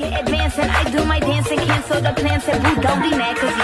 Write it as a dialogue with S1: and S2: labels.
S1: get advancing. I do my dancing, cancel the plans, and we don't be mad, cause